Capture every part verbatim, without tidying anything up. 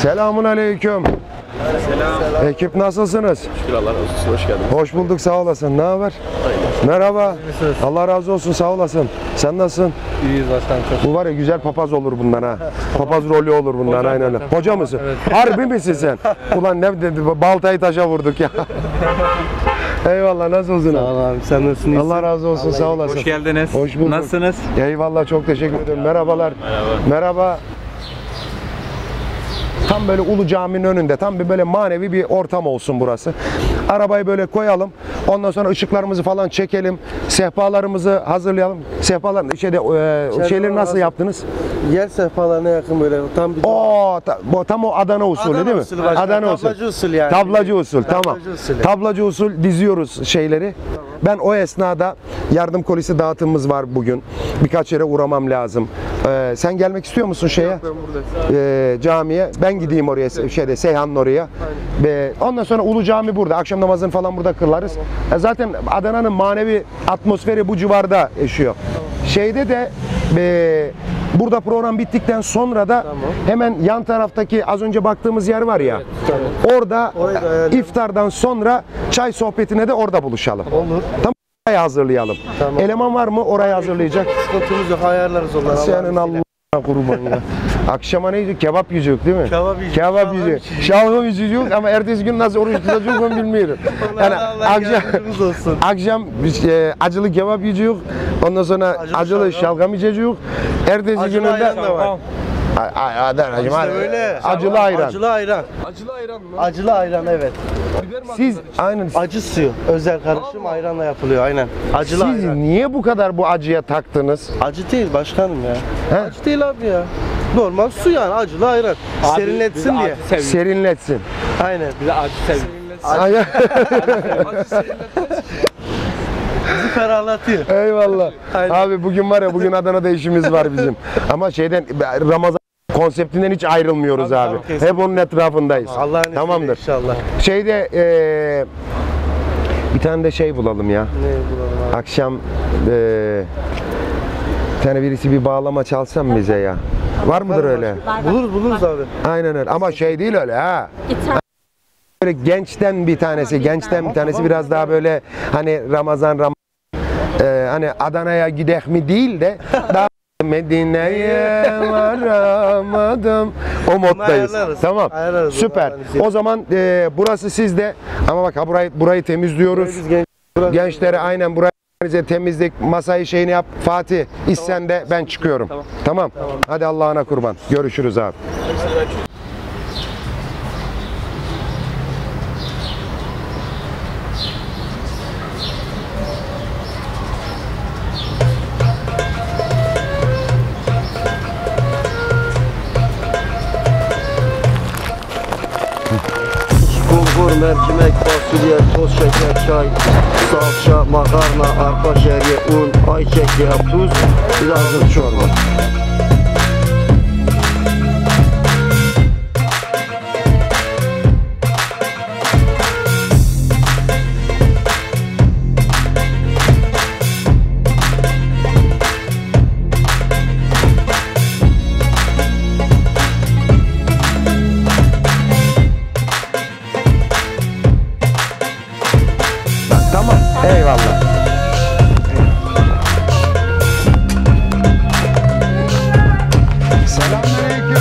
Selamun aleyküm. Selam. Ekip nasılsınız? Şükür Allah razı olsun. Hoş geldin. Hoş bulduk, sağ olasın. Ne haber? Merhaba. Allah razı olsun, sağ olasın. Sen nasılsın? İyiyiz başkanım. Çok. Bu var ya, güzel papaz olur bundan ha. Papaz rolü olur bundan, Hocam aynen öyle. zaten. Hoca mısın? Evet. Harbi misin sen? Ulan ne dedi, baltayı taşa vurduk ya. Eyvallah, nasılsın? Sağ ol abi. Sen nasılsın? Allah razı olsun, sağ olasın. Hoş geldiniz. Hoş bulduk. Nasılsınız? Eyvallah, çok teşekkür ederim. Merhabalar. Merhaba. Merhaba. Tam böyle Ulu Cami'nin önünde, tam bir böyle manevi bir ortam olsun burası. Arabayı böyle koyalım. Ondan sonra ışıklarımızı falan çekelim. Sehpalarımızı hazırlayalım. Sehpalar şeyde e, şeyleri nasıl hazır. yaptınız? Yer sehpalarına yakın böyle tam bir Oo, ta, bu tam o Adana usulü Adana değil mi? usulü başkanım. Adana usulü. Tablacı usulü yani. Tablacı usul, tamam. Tablacı usulü. Tablacı usul diziyoruz şeyleri. Ben o esnada yardım kolisi dağıtımımız var bugün. Birkaç yere uğramam lazım. Ee, sen gelmek istiyor musun şeye? Ben burada. Ee, camiye. Ben gideyim oraya, şeyde Seyhan'ın oraya. Ve ondan sonra Ulu Cami burada. Akşam namazını falan burada kılarız. E, zaten Adana'nın manevi atmosferi bu civarda yaşıyor. Şeyde de e, burada program bittikten sonra da Tamam. hemen yan taraftaki az önce baktığımız yer var ya. Orada Orayı da ayarlayalım. iftardan sonra çay sohbetine de orada buluşalım. Olur. Tamam. Orayı hazırlayalım. Tamam. Eleman var mı orayı hazırlayacak? Sıkıntımız yok, ayarlarız onları. Senin Allah'ına kurban ya. Akşama neydi? Kebap yiyecek değil mi? Kebap yiyecek, Kebap şalgam yiyecek. içecek. Şalgam içecek ama ertesi gün nasıl oruç tutacak onu bilmiyorum. Yani Allah akşam, yardımcımız olsun. akşam e, acılı kebap yiyecek. Ondan sonra acılı, Acılı şalgam, şalgam içecek. Ertesi Acılı gününde ayran da var. Ay, ay, Adana'cığım, İşte hadi. öyle. Acılı ayran. Acılı ayran. Acılı ayran mı? Acılı ayran, evet. Siz aynen. Acı suyu. Özel karışım ayranla yapılıyor, aynen. Acılı Siz ayran. niye bu kadar bu acıya taktınız? Acı değil başkanım ya. He? Acı değil abi ya. Normal su yani, acılı ayran. Serinletsin diye. Serinletsin. Aynen. Bize acı sev. Ay- Bizi ferahlatıyor. Eyvallah. Aynen. Abi bugün var ya, bugün Adana'da işimiz var bizim. Ama şeyden, Ramazan konseptinden hiç ayrılmıyoruz Tabii, abi. tabii, kesinlikle. Hep onun etrafındayız. Allah'ın izniyle Tamamdır. inşallah. Şeyde eee, bir tane de şey bulalım ya. Ne bulalım abi? Akşam eee bir tane birisi bir bağlama çalsam bize ya. Var mıdır öyle? Buluruz buluruz abi. Aynen öyle. Ama şey değil öyle ha. Gitar. Böyle gençten bir tanesi, gençten bir tanesi biraz daha böyle hani Ramazan Ram eee, hani Adana'ya gidek mi değil de daha Medine'ye varamadım. O moddayız. ayarlarız. Tamam. Ayarlarız. Süper. Allah'ın izniyle. O zaman e, burası sizde. Ama bak ha, burayı burayı temizliyoruz. Biz genç Gençlere aynen burayı temizlik, masayı şeyini yap. Fatih, iş sende, ben çıkıyorum. Tamam. Hadi Allah'ına kurban. Görüşürüz abi. bulgur, mercimek, fasulye, toz şeker, çay, salça, makarna, arpa şehriye, un, ayçiçek yağı, tuz, birazcık çorba. Tamam. Eyvallah. Selamünaleyküm.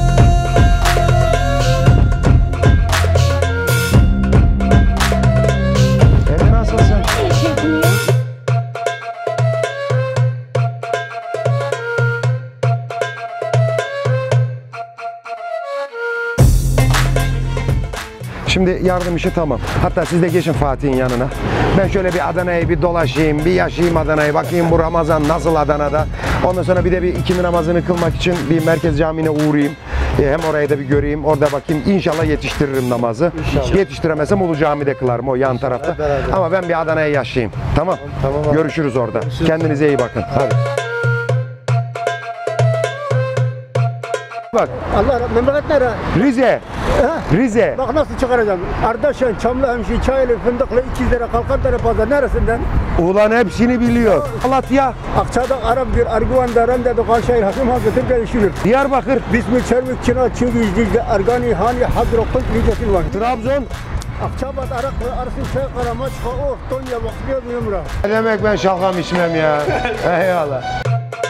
Evde nasılsın? Şimdi yardım işi tamam. Hatta siz de geçin Fatih'in yanına. Ben şöyle bir Adana'yı bir dolaşayım, bir yaşayayım Adana'yı. Bakayım bu Ramazan nasıl Adana'da. Ondan sonra bir de bir ikindi namazını kılmak için bir merkez camiine uğrayayım. E, hem orayı da bir göreyim. Orada bakayım. İnşallah yetiştiririm namazı. İnşallah. Yetiştiremezsem Ulu Cami'de kılarım o yan tarafta. Hep beraber. Ama ben bir Adana'ya yaşayayım. Tamam. Tamam abi. Görüşürüz orada. Kendinize iyi bakın. Hadi. Bak Allah memleket nere? Rize. Ha? Rize. Bak nasıl çıkaracağım. Ardaşen, Çamlıhemşin, Çayeli, Fındıklı, İkizlere, Kalkantara pazar neresinden? Ulan hepsini biliyor. Malatya, Akça'da Arap bir Arguvan Daran dedi Kaşehir Hakim Hazretleri gelişilir. Diyarbakır, Bismil Çermik Çina Çingiz Dizde Ergani Hani Hadrokul Licetin var. Trabzon. Akçabat Arak ve Arsin Çay Karamaç Oh Tonya Vakfıya Mümra. Ne demek ben şalgam içmem ya. Eyvallah.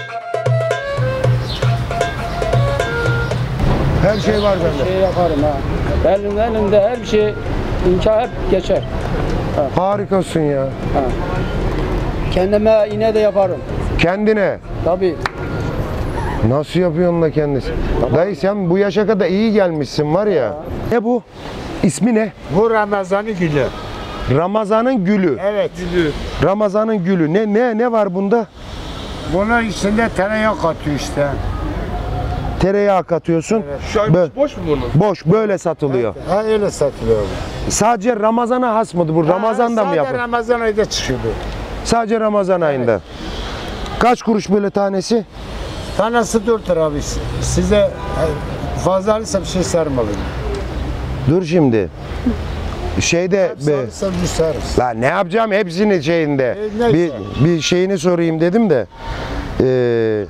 Her şey var bende. Şey yaparım ha. Elin elinde her bir şey imkan hep geçer. Harikasın ya. Kendime iğne de yaparım. Kendine. Tabii. Nasıl yapıyorsun da kendisi? Dayı sen bu yaşa kadar iyi gelmişsin var ya. Ne bu? İsmi ne? Bu Ramazan'ı gülü. Ramazan'ın gülü. Evet. Ramazan'ın gülü. Ne ne ne var bunda? Bunun içinde tereyağı katıyor işte. Tereyağı katıyorsun. Şu an Bö- boş mu bunun? Boş böyle satılıyor. Ha öyle satılıyor bu. Sadece Ramazan'a has mıdır bu? Ramazan'da mı yapılıyor? Ramazan ayında çıkıyor bu. Sadece Ramazan ayında. Kaç kuruş böyle tanesi? Tanesi dört lira abi. Size fazla alırsa bir şey sarmalıyım. Dur şimdi. Şeyde be, Sarırsa bir sarırız. lan ne yapacağım hepsini şeyinde. E, neyse. bir bir şeyini sorayım dedim de. Ee,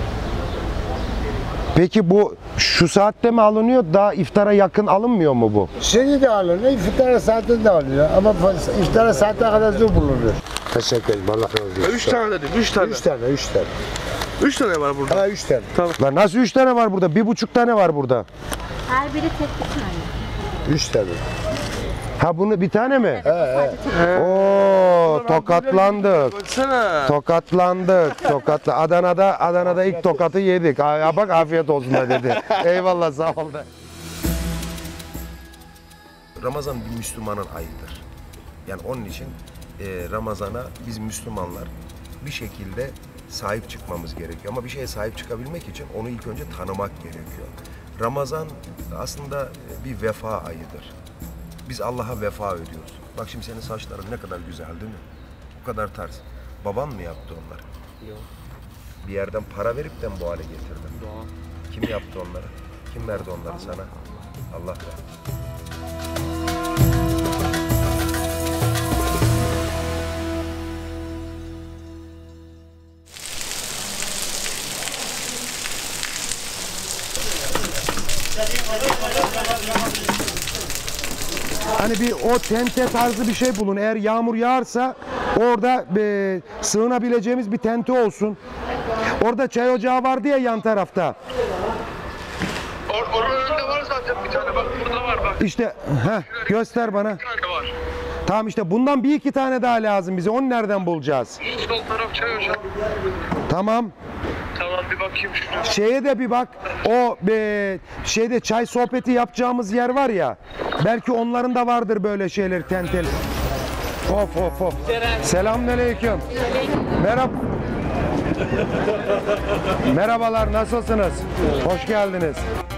peki bu şu saatte mi alınıyor? Daha iftara yakın alınmıyor mu bu? Şeyi de alınıyor, iftara saatinde de alınıyor ama iftara saatine kadar zor bulunuyor. Teşekkür ederim, Allah razı olsun. Üç tane dedim, üç tane. Üç tane, üç tane. Üç tane var burada. Ha üç tane. Lan nasıl üç tane var burada? Bir buçuk tane var burada. Her biri tek bir tane. Üç tane. Ha bunu bir tane mi? Sadece tek. Oo tokatlandık. Baksana. Tokatlandık. Tokatla. Adana'da Adana'da ilk tokatı yedik. Aa, bak afiyet olsun da dedi. Eyvallah sağ ol da. Ramazan bir Müslümanın ayıdır. Yani onun için e, Ramazan'a biz Müslümanlar bir şekilde sahip çıkmamız gerekiyor. Ama bir şeye sahip çıkabilmek için onu ilk önce tanımak gerekiyor. Ramazan aslında bir vefa ayıdır. Biz Allah'a vefa ödüyoruz. Bak şimdi senin saçların ne kadar güzel değil mi? O kadar tarz. Baban mı yaptı onları? Yok. Bir yerden para verip de mi bu hale getirdin? Yok. Kim yaptı onları? Kim verdi onları sana? Allah verdi. Hani bir o tente tarzı bir şey bulun. Eğer yağmur yağarsa orada e, sığınabileceğimiz bir tente olsun. Orada çay ocağı vardı ya yan tarafta. Or oranın önünde var zaten bir tane bak burada var bak. İşte heh, göster bana. Bir tane var. Tamam işte bundan bir iki tane daha lazım bize. Onu nereden bulacağız? Sol taraf çay ocağı. Tamam. Tamam bir bakayım şuraya. Şeye de bir bak. O e, şeyde çay sohbeti yapacağımız yer var ya. Belki onların da vardır böyle şeyler tentel. Of of of. Selamünaleyküm. Merhaba. Merhabalar, nasılsınız? Hoş geldiniz.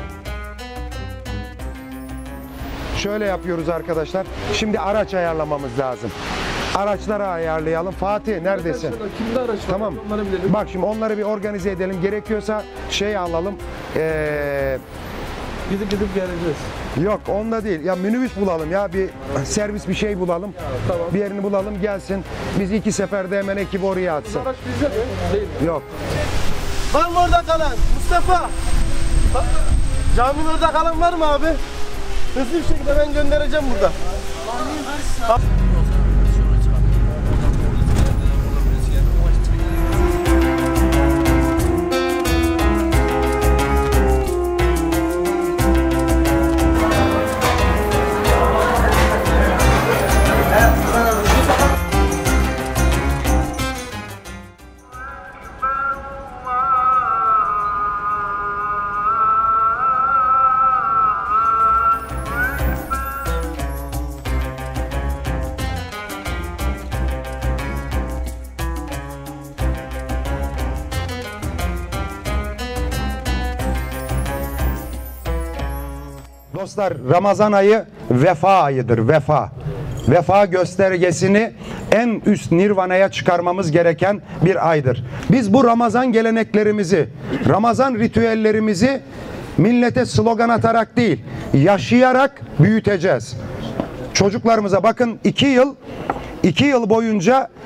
Şöyle yapıyoruz arkadaşlar. Şimdi araç ayarlamamız lazım. Araçları ayarlayalım. Fatih neredesin? Kimde araç var? Tamam. Onları bilelim. Bak şimdi onları bir organize edelim. Gerekiyorsa şey alalım. Ee, Gidip gidip geleceğiz. yok onda değil. Ya minibüs bulalım ya. Bir servis bir şey bulalım. Tamam. Bir yerini bulalım gelsin. Biz iki seferde hemen ekibi oraya atsın. Araç bizde mi? Değil mi? Yok. Var mı orada kalan? Mustafa! Caminin orada kalan var mı abi? Hızlı bir şekilde ben göndereceğim burada. Dostlar Ramazan ayı vefa ayıdır. Vefa. Vefa göstergesini en üst nirvanaya çıkarmamız gereken bir aydır. Biz bu Ramazan geleneklerimizi, Ramazan ritüellerimizi millete slogan atarak değil, yaşayarak büyüteceğiz. Çocuklarımıza bakın iki yıl, iki yıl boyunca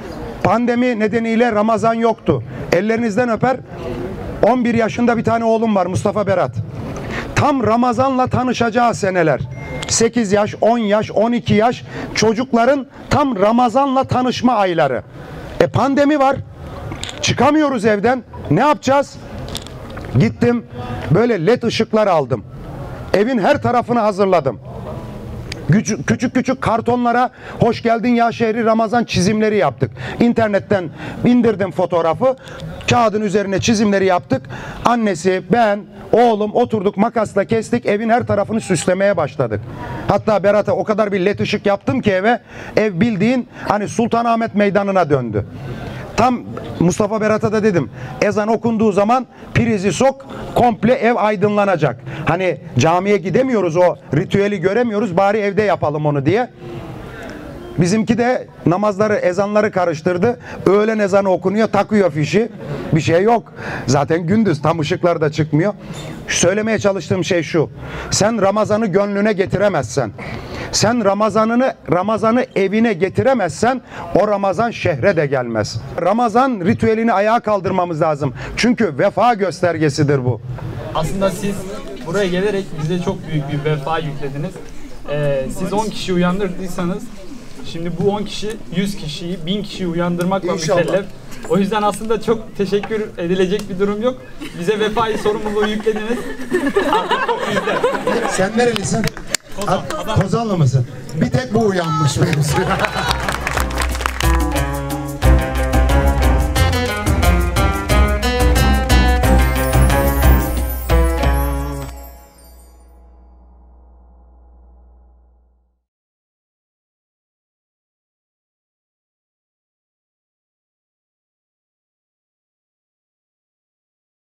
Pandemi nedeniyle Ramazan yoktu. Ellerinizden öper. on bir yaşında bir tane oğlum var, Mustafa Berat. Tam Ramazan'la tanışacağı seneler. sekiz yaş, on yaş, on iki yaş çocukların tam Ramazan'la tanışma ayları. E pandemi var. Çıkamıyoruz evden. Ne yapacağız? Gittim böyle led ışıklar aldım. Evin her tarafını hazırladım. Küçük küçük, küçük kartonlara hoş geldin ya şehri Ramazan çizimleri yaptık. İnternetten indirdim fotoğrafı. Kağıdın üzerine çizimleri yaptık. Annesi, ben, oğlum oturduk, makasla kestik. Evin her tarafını süslemeye başladık. Hatta Berat'a o kadar bir led ışık yaptım ki eve, ev bildiğin hani Sultanahmet Meydanı'na döndü. Tam Mustafa Berat'a da dedim, ezan okunduğu zaman prizi sok, komple ev aydınlanacak. Hani camiye gidemiyoruz, o ritüeli göremiyoruz, bari evde yapalım onu diye. Bizimki de namazları, ezanları karıştırdı. Öğlen ezanı okunuyor, takıyor fişi. Bir şey yok. Zaten gündüz, tam ışıklar da çıkmıyor. Söylemeye çalıştığım şey şu: sen Ramazan'ı gönlüne getiremezsen, sen Ramazan'ını Ramazan'ı evine getiremezsen, o Ramazan şehre de gelmez. Ramazan ritüelini ayağa kaldırmamız lazım. Çünkü vefa göstergesidir bu. Aslında siz buraya gelerek bize çok büyük bir vefa yüklediniz. Ee, siz on kişi uyandırdıysanız, şimdi bu on kişi yüz kişiyi, bin kişiyi uyandırmakla mükellef. O yüzden aslında çok teşekkür edilecek bir durum yok. Bize vefai sorumluluğu yüklediniz. Artık çok bizde. Sen nerelisin? Kozan, Kozanlı mısın? Bir tek bu uyanmış benim.